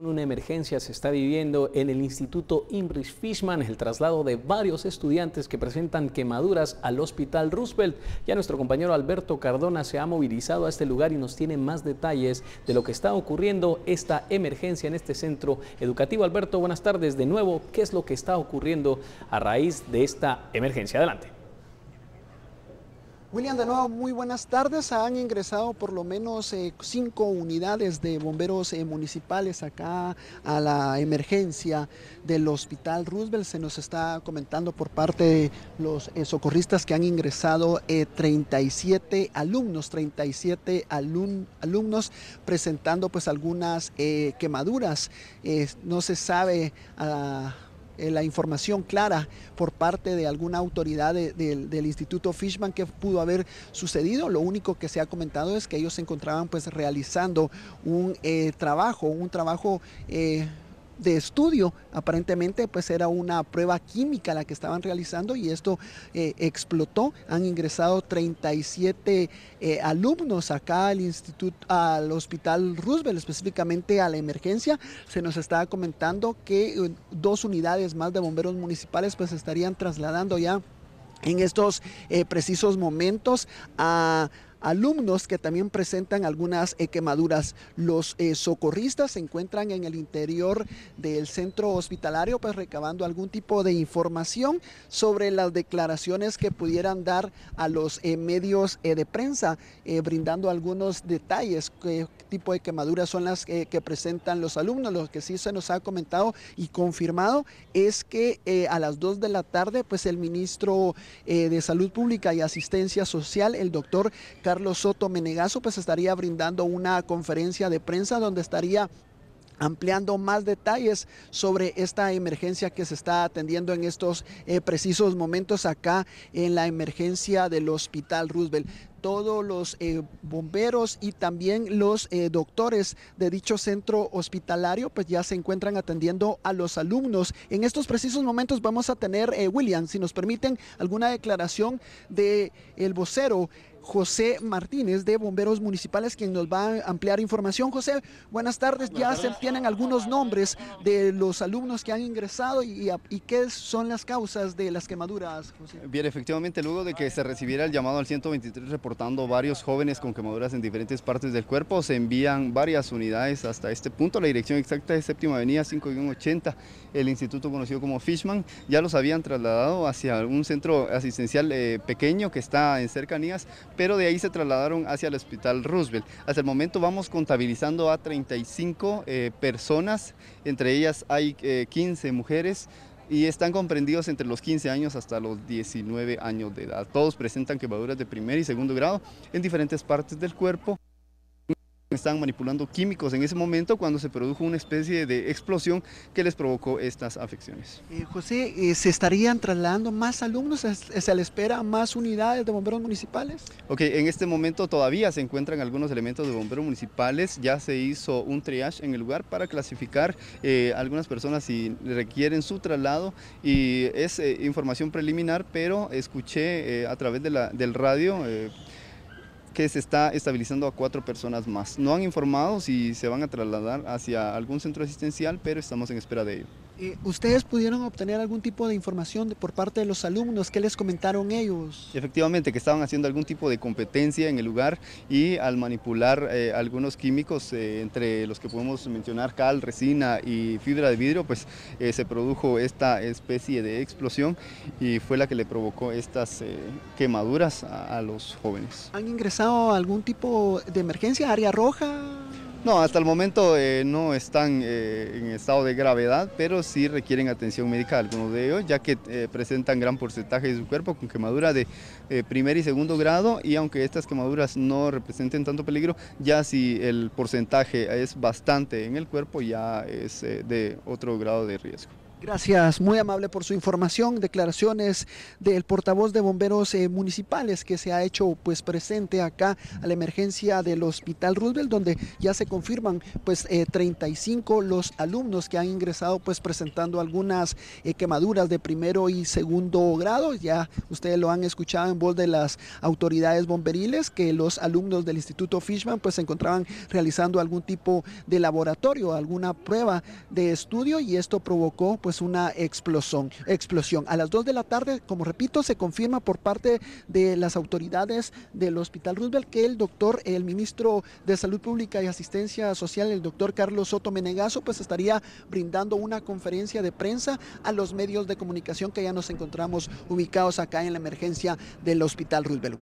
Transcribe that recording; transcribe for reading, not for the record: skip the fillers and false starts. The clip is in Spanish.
Una emergencia se está viviendo en el Instituto Heinrich Fishman, el traslado de varios estudiantes que presentan quemaduras al Hospital Roosevelt. Ya nuestro compañero Alberto Cardona se ha movilizado a este lugar y nos tiene más detalles de lo que está ocurriendo esta emergencia en este centro educativo. Alberto, buenas tardes de nuevo. ¿Qué es lo que está ocurriendo a raíz de esta emergencia? Adelante. William, de nuevo, muy buenas tardes. Han ingresado por lo menos 5 unidades de bomberos municipales acá a la emergencia del Hospital Roosevelt. Se nos está comentando por parte de los socorristas que han ingresado 37 alumnos, alumnos presentando pues algunas quemaduras. No se sabe la información clara por parte de alguna autoridad del Instituto Fishman que pudo haber sucedido. Lo único que se ha comentado es que ellos se encontraban pues realizando un trabajo de estudio. Aparentemente pues era una prueba química la que estaban realizando y esto explotó. Han ingresado 37 alumnos acá al Hospital Roosevelt, específicamente a la emergencia. Se nos estaba comentando que 2 unidades más de bomberos municipales pues estarían trasladando ya en estos precisos momentos a alumnos que también presentan algunas quemaduras. Los socorristas se encuentran en el interior del centro hospitalario pues recabando algún tipo de información sobre las declaraciones que pudieran dar a los medios de prensa, brindando algunos detalles, qué tipo de quemaduras son las que presentan los alumnos. Lo que sí se nos ha comentado y confirmado es que a las 2 de la tarde pues el ministro de Salud Pública y Asistencia Social, el doctor Carlos Soto Menegazo, pues estaría brindando una conferencia de prensa donde estaría ampliando más detalles sobre esta emergencia que se está atendiendo en estos precisos momentos acá en la emergencia del Hospital Roosevelt. Todos los bomberos y también los doctores de dicho centro hospitalario pues ya se encuentran atendiendo a los alumnos. En estos precisos momentos vamos a tener, William, si nos permiten, alguna declaración del vocero José Martínez de Bomberos Municipales, quien nos va a ampliar información. José, buenas tardes. Ya se tienen algunos nombres de los alumnos que han ingresado y qué son las causas de las quemaduras, José. Bien, efectivamente, luego de que se recibiera el llamado al 123 reportando varios jóvenes con quemaduras en diferentes partes del cuerpo, se envían varias unidades hasta este punto. La dirección exacta es Séptima Avenida 5-80, el instituto conocido como Fishman. Ya los habían trasladado hacia un centro asistencial pequeño que está en cercanías, pero de ahí se trasladaron hacia el Hospital Roosevelt. Hasta el momento vamos contabilizando a 35 personas, entre ellas hay 15 mujeres y están comprendidos entre los 15 años hasta los 19 años de edad. Todos presentan quemaduras de primer y segundo grado en diferentes partes del cuerpo. Estaban manipulando químicos en ese momento cuando se produjo una especie de explosión que les provocó estas afecciones. José, ¿se estarían trasladando más alumnos? ¿Se le espera más unidades de bomberos municipales? Ok, en este momento todavía se encuentran algunos elementos de bomberos municipales. Ya se hizo un triage en el lugar para clasificar algunas personas si requieren su traslado y es información preliminar, pero escuché a través del radio que se está estabilizando a 4 personas más. No han informado si se van a trasladar hacia algún centro asistencial, pero estamos en espera de ello. ¿Ustedes pudieron obtener algún tipo de información por parte de los alumnos? ¿Qué les comentaron ellos? Efectivamente, que estaban haciendo algún tipo de competencia en el lugar y al manipular algunos químicos, entre los que podemos mencionar cal, resina y fibra de vidrio, pues se produjo esta especie de explosión y fue la que le provocó estas quemaduras a los jóvenes. ¿Han ingresado a algún tipo de emergencia, área roja? No, hasta el momento no están en estado de gravedad, pero sí requieren atención médica algunos de ellos, ya que presentan gran porcentaje de su cuerpo con quemadura de primer y segundo grado, y aunque estas quemaduras no representen tanto peligro, ya si el porcentaje es bastante en el cuerpo, ya es de otro grado de riesgo. Gracias, muy amable por su información. Declaraciones del portavoz de bomberos municipales que se ha hecho pues presente acá a la emergencia del Hospital Roosevelt, donde ya se confirman pues 35 los alumnos que han ingresado pues presentando algunas quemaduras de primero y segundo grado. Ya ustedes lo han escuchado en voz de las autoridades bomberiles, que los alumnos del Instituto Fishman pues se encontraban realizando algún tipo de laboratorio, alguna prueba de estudio, y esto provocó pues una explosión. A las 2 de la tarde, como repito, se confirma por parte de las autoridades del Hospital Roosevelt que el ministro de Salud Pública y Asistencia Social, el doctor Carlos Soto Menegazo, pues estaría brindando una conferencia de prensa a los medios de comunicación que ya nos encontramos ubicados acá en la emergencia del Hospital Roosevelt.